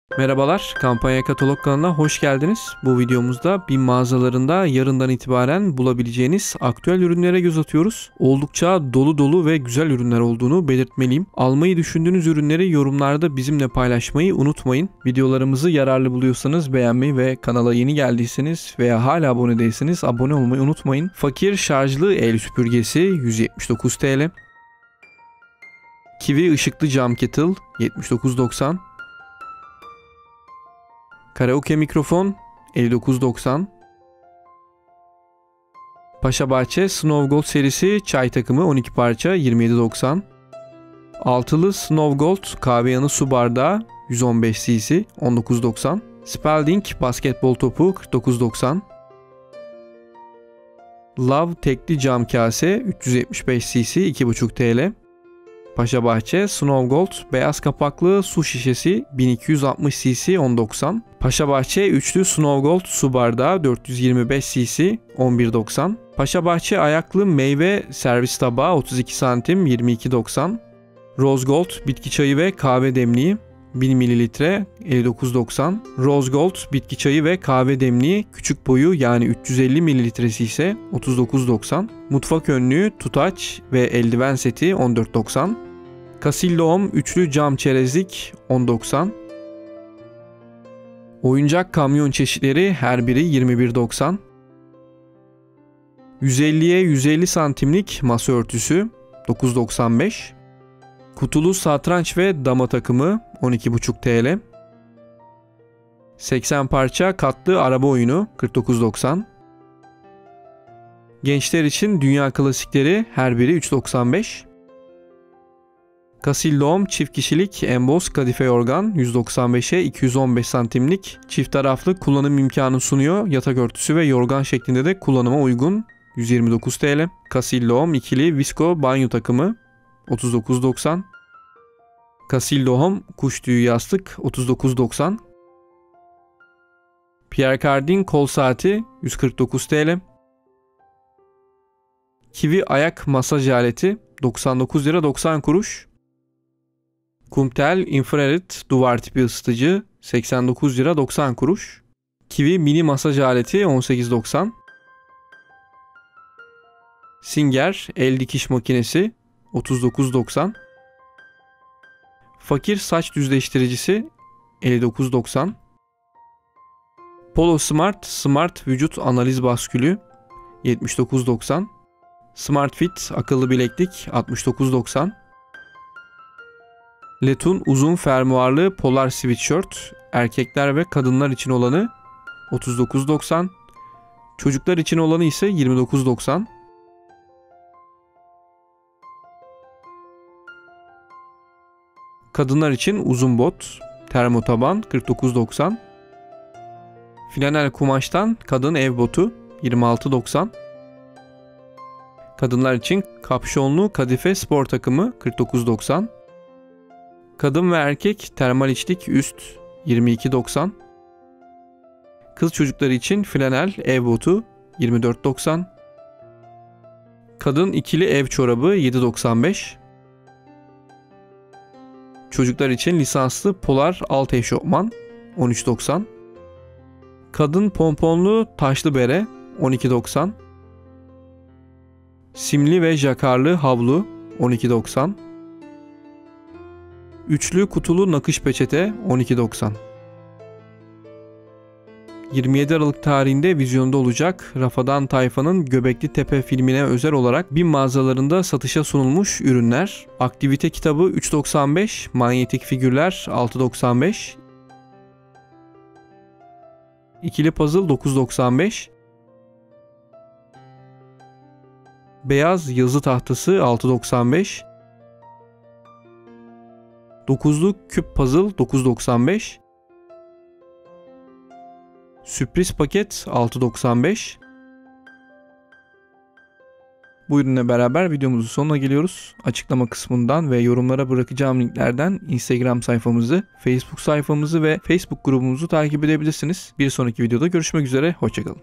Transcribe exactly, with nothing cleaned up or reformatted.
Merhabalar, Kampanya Katalog kanalına hoş geldiniz. Bu videomuzda BİM mağazalarında yarından itibaren bulabileceğiniz aktüel ürünlere göz atıyoruz. Oldukça dolu dolu ve güzel ürünler olduğunu belirtmeliyim. Almayı düşündüğünüz ürünleri yorumlarda bizimle paylaşmayı unutmayın. Videolarımızı yararlı buluyorsanız beğenmeyi ve kanala yeni geldiyseniz veya hala abone değilseniz abone olmayı unutmayın. Fakir şarjlı el süpürgesi yüz yetmiş dokuz TL. Kiwi ışıklı cam kettle yetmiş dokuz doksan. Karaoke mikrofon elli dokuz doksan. Paşabahçe Snow Gold serisi çay takımı on iki parça yirmi yedi doksan. Altılı Snow Gold kahve yanı su bardağı yüz on beş cc on dokuz doksan. Spalding basketbol topu kırk dokuz doksan. Love tekli cam kase üç yüz yetmiş beş cc iki buçuk TL. Paşabahçe Snow Gold beyaz kapaklı su şişesi bin iki yüz altmış cc on doksan. Paşabahçe üçlü Snow Gold su bardağı dört yüz yirmi beş cc on bir doksan. Paşabahçe ayaklı meyve servis tabağı otuz iki santim yirmi iki doksan. Rose Gold bitki çayı ve kahve demliği bin mililitre elli dokuz doksan. Rose Gold bitki çayı ve kahve demliği küçük boyu yani üç yüz elli mililitresi ise otuz dokuz doksan. Mutfak önlüğü, tutaç ve eldiven seti on dört doksan. Casilda Home üçlü cam çerezlik on doksan. Oyuncak kamyon çeşitleri her biri yirmi bir doksan. yüz elliye yüz elli santimlik masa örtüsü dokuz doksan beş. Kutulu satranç ve dama takımı on iki buçuk TL. seksen parça katlı araba oyunu kırk dokuz doksan. Gençler için dünya klasikleri her biri üç doksan beş. Casilda Home çift kişilik emboz kadife yorgan yüz doksan beşe iki yüz on beş santimlik çift taraflı kullanım imkanı sunuyor. Yatak örtüsü ve yorgan şeklinde de kullanıma uygun yüz yirmi dokuz TL. Casilda Home ikili visko banyo takımı otuz dokuz doksan. Casilda Home kuş tüyü yastık otuz dokuz doksan. Pierre Cardin kol saati yüz kırk dokuz TL. Kiwi ayak masaj aleti doksan dokuz lira doksan kuruş. Kumtel infrared duvar tipi ısıtıcı seksen dokuz lira doksan kuruş. Kiwi mini masaj aleti on sekiz doksan. Singer el dikiş makinesi otuz dokuz doksan. Fakir saç düzleştiricisi elli dokuz doksan. Polo Smart Smart vücut analiz baskülü yetmiş dokuz doksan. Smart Fit akıllı bileklik altmış dokuz doksan. Letun uzun fermuarlı polar sweatshirt erkekler ve kadınlar için olanı otuz dokuz doksan. Çocuklar için olanı ise yirmi dokuz doksan. Kadınlar için uzun bot termo taban kırk dokuz doksan. Flanel kumaştan kadın ev botu yirmi altı doksan. Kadınlar için kapşonlu kadife spor takımı kırk dokuz doksan. Kadın ve erkek termal içlik üst yirmi iki doksan. Kız çocukları için flanel ev botu yirmi dört doksan. Kadın ikili ev çorabı yedi doksan beş. Çocuklar için lisanslı polar alt eşofman on üç doksan. Kadın pomponlu taşlı bere on iki doksan. Simli ve jakarlı havlu on iki doksan. Üçlü kutulu nakış peçete on iki doksan. yirmi yedi Aralık tarihinde vizyonda olacak Rafadan Tayfa'nın Göbekli Tepe filmine özel olarak BİM mağazalarında satışa sunulmuş ürünler. Aktivite kitabı üç doksan beş, manyetik figürler altı doksan beş. İkili puzzle dokuz doksan beş. Beyaz yazı tahtası altı doksan beş. dokuzlu küp puzzle dokuz doksan beş. Sürpriz paket altı doksan beş. Bu ürünle beraber videomuzun sonuna geliyoruz. Açıklama kısmından ve yorumlara bırakacağım linklerden Instagram sayfamızı, Facebook sayfamızı ve Facebook grubumuzu takip edebilirsiniz. Bir sonraki videoda görüşmek üzere, hoşça kalın.